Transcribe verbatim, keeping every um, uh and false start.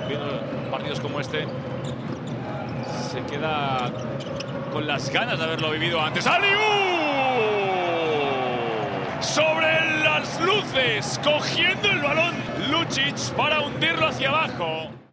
viendo partidos como este, se queda con las ganas de haberlo vivido antes. ¡Aliú! Sobre las luces, cogiendo el balón Lucic para hundirlo hacia abajo.